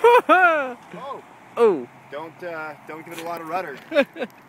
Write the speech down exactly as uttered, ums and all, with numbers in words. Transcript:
Oh. Oh. Don't uh, don't give it a lot of rudder.